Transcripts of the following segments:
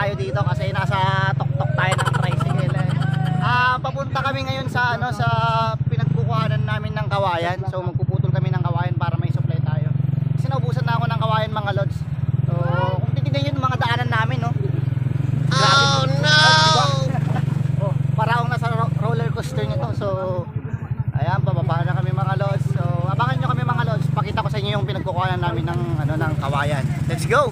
tayo dito kasi nasa tuktok tayo ng tricycle. Papunta kami ngayon sa sa pinagkukuhanan namin ng kawayan. So magpuputol kami ng kawayan para may supply tayo. Kasi naubusan na ako ng kawayan mga lods. So kung titignan yun mga daanan namin, no. Oh no. Para akong nasa roller coaster nito. So ayan, bababa na kami mga lods. So abangan nyo kami mga lods. Pakita ko sa inyo yung pinagkukuhanan namin ng ng kawayan. Let's go.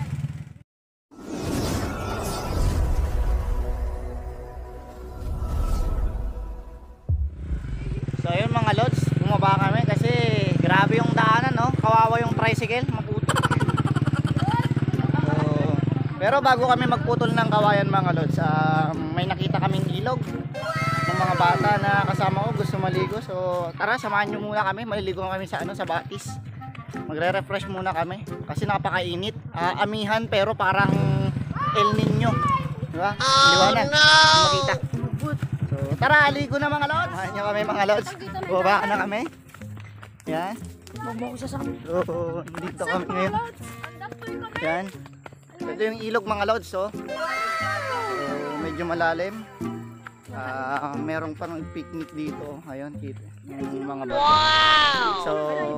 So ayun mga lods, bumaba kami kasi grabe yung daanan, no? Kawawa yung tricycle, maputol. So, pero bago kami magputol ng kawayan mga lods, may nakita kaming ilog ng mga bata na kasama ko gusto maligo. So tara, samahan nyo muna kami, maliligo kami sa sa Batis. Magre-refresh muna kami kasi napakainit. Amihan pero parang El Nino, di ba? Liwanag, makita. So tara, ligo na mga lods. Samahan nyo kami mga lods. Bumaba na kami. Yan. So dito kami ngayon. Yan. Ito yung ilog mga lods, oh. So medyo malalim. Merong pang picnic dito. Ayun, kita yung mga bata. Wow! So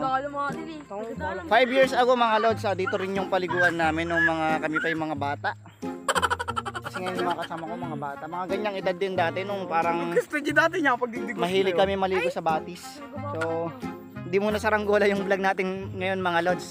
5 years ago mga lods, dito rin yung paliguan namin nung kami pa yung mga bata. Kasi ngayon yung mga kasama ko mga bata, mga ganyang edad din dati nung parang mahilig kami maligo sa Batis. So hindi muna saranggola yung vlog natin ngayon mga lods.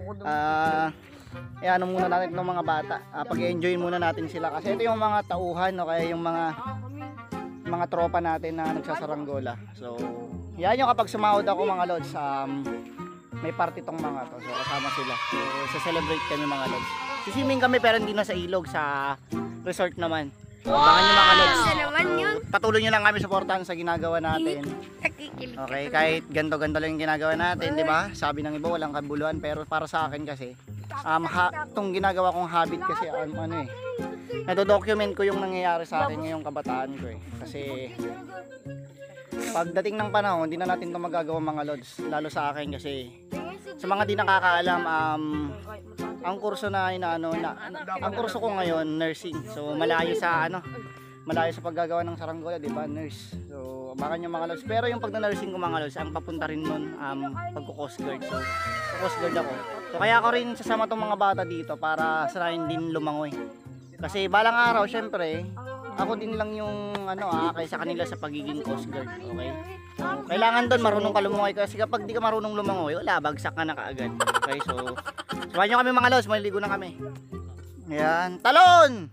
Ano muna natin ng mga bata, pag-enjoy muna natin sila kasi ito yung mga tauhan o kaya yung mga tropa natin na nagsasaranggola. So yan yung kapag sumahod ako mga lods, may party tong mga to. So kasama sila. So celebrate kami mga lods. Siswimming kami pero hindi na sa ilog, sa resort naman. Abangan nyo mga lods. Patuloy nyo lang kami suportahan sa ginagawa natin. Okay, kahit ganto-ganto lang yung ginagawa natin, di ba? Sabi ng iba walang kabuluhan, pero para sa akin kasi itong ginagawa kong habit kasi nadodocument ko yung nangyayari sa akin ngayong kabataan ko eh. Kasi pagdating ng panahon, hindi na natin ito magagawa mga lods. Lalo sa akin kasi sa mga di nakakaalam, ang kurso ang kurso ko ngayon nursing. So malayo sa paggagawa ng saranggola, di ba? Nurse. So baka nyo mga lods. Pero yung pagna-nursing ko mga lods, ang papunta rin nun pagko-coast guard. So coast guard ako. So kaya ako rin sasama tong mga bata dito para sanayin din lumangoy. Kasi balang araw syempre ako din lang yung kaysa kanila sa pagiging coast guard, okay? So, kailangan doon marunong ka lumangoy kasi kapag di ka marunong lumangoy, wala, bagsak ka na kaagad. Okay, so sumahan nyo kami mga lods, maliligo na kami. Ayan, talon!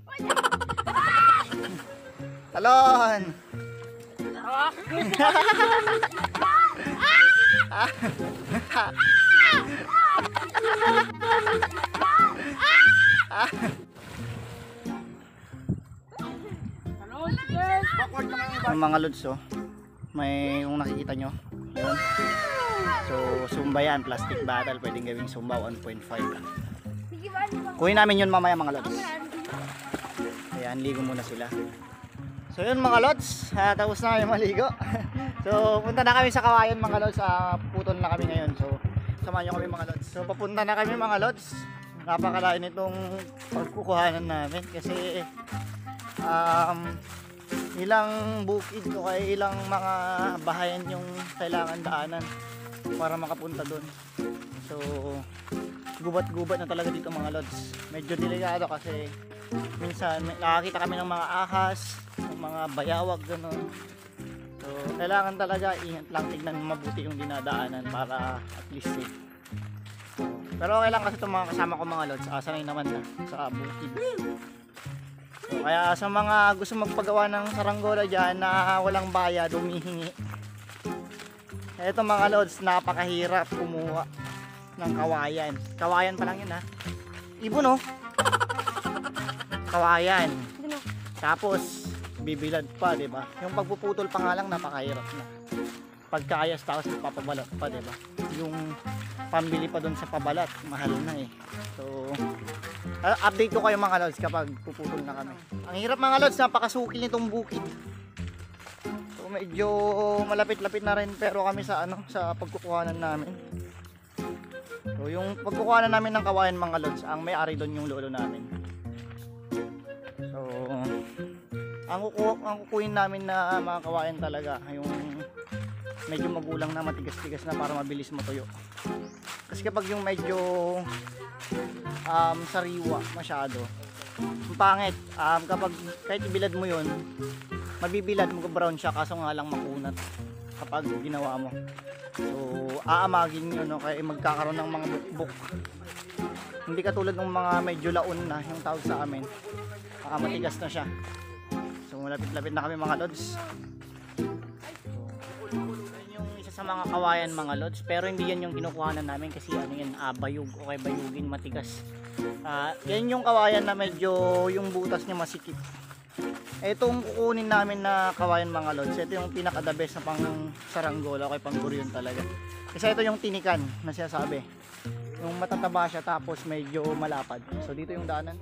Talon! Yung mga lods, may kung nakikita nyo yun. So sumba yan, plastic bottle, pwedeng gawing sumba 1.5. Kunin namin yun mamaya mga lods. Ayan, ligo muna sila. So yun mga lods, tapos na kami maligo. So punta na kami sa kawayan mga lods, putol na kami ngayon. So samahan nyo kami mga lods. So papunta na kami mga lods. Napakalain itong pagkukuhanan namin kasi ilang bukid o kaya ilang mga bahayan yung kailangan daanan para makapunta doon. So gubat-gubat na talaga dito mga lods. Medyo delikado kasi minsan nakakita kami ng mga ahas, ng mga bayawag gano'n. So kailangan talaga ingat lang, tignan mabuti yung dinadaanan para at least safe. Pero okay lang kasi itong mga kasama ko mga lods, sanay naman na sa bukid. So, kaya sa mga gusto magpagawa ng saranggola dyan na walang bayad, humihingi. Ito mga lods, napakahirap kumuha ng kawayan. Kawayan pa lang yun Ibon kawayan. Tapos bibilad pa, di ba? Yung pagpuputol pa nga lang napakahirap na. Pagkaayos tapos papabalat pa, di ba? Yung pambili pa doon sa pabalat, mahal na eh. So update ko kayo mga lods kapag puputol na kami. Ang hirap mga lods, napakasukil nitong bukid. So medyo malapit-lapit na rin pero kami sa sa pagkukuhanan namin. So yung pagkukuhanan namin ng kawayan mga lods, ang may-ari doon yung lolo namin. So, ang kukunin namin na mga kawayan talaga yung medyo magulang na, matigas-tigas na para mabilis matuyo. Kasi kapag yung medyo sariwa masyado, ang pangit. Kapag kahit ibilad mo yun, mabibilad, mag-brown siya, kaso nga lang makunat kapag ginawa mo. So, aamagin yun, no? Kaya magkakaroon ng mga bukbuk. Hindi katulad ng mga medyo laon na, yung tawag sa amin. Matigas na siya. So, malapit-lapit na kami mga lods. Yun yung isa sa mga kawayan mga lods. Pero hindi yan yung kinukuhanan namin kasi ano yan, bayug o kay bayugin, matigas. Yan yung kawayan na medyo yung butas niya masikip. Itong kukunin namin na kawayan mga lods, ito yung pinaka the best na pang saranggola o kay pang guryon talaga. Kasi ito yung tinikan na sinasabi. Yung matataba siya tapos medyo malapad. So dito yung daanan.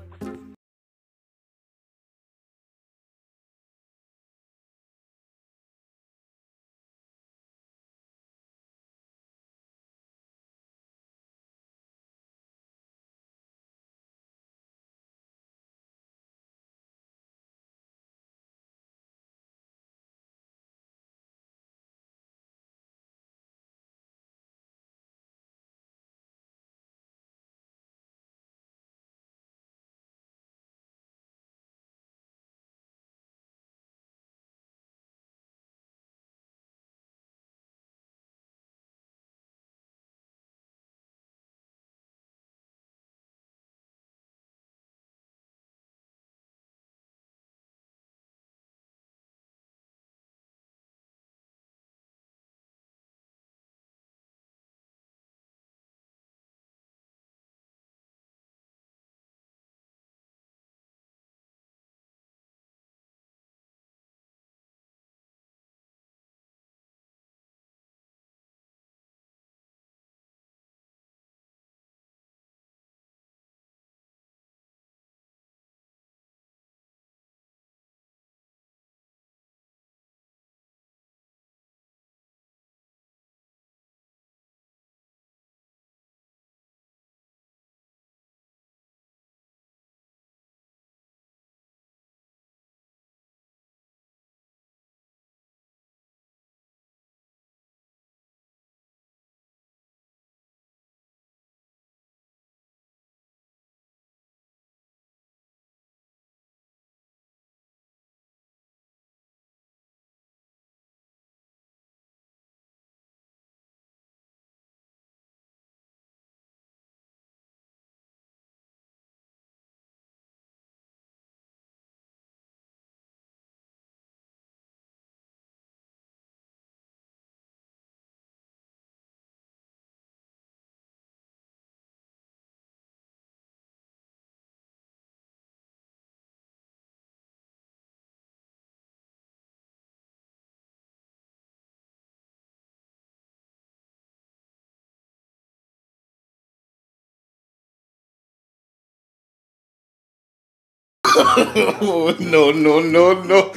Oh, no, no, no, no.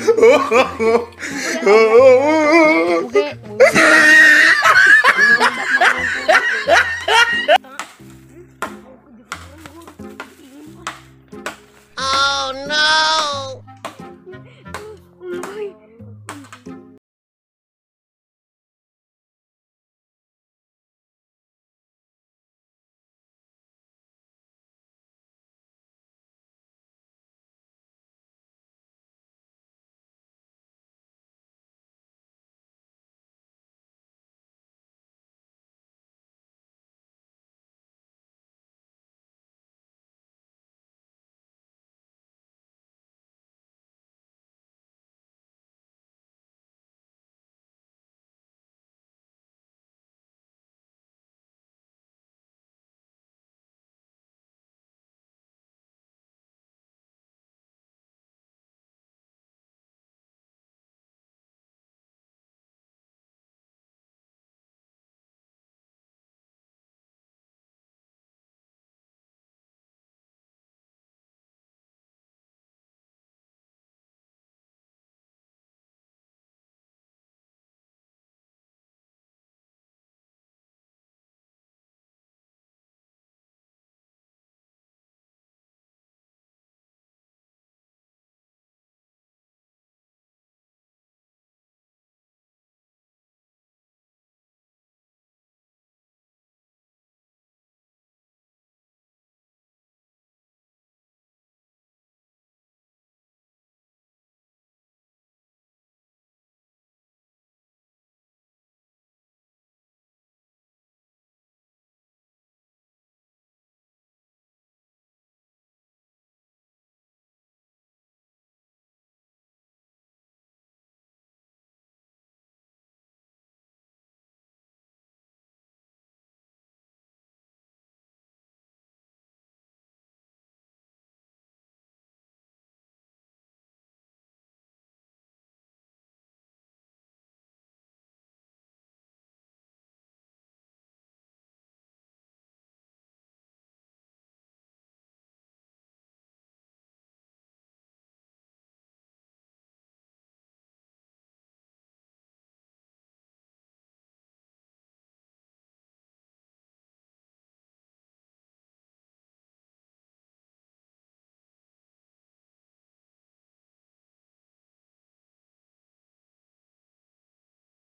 Oh no!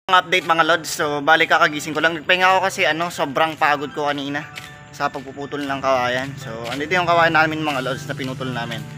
Update mga lods. So balik kakagising ko lang. Nagpahinga ako kasi sobrang pagod ko kanina sa pagpuputol ng kawayan. So andito yung kawayan namin mga lods na pinutol namin.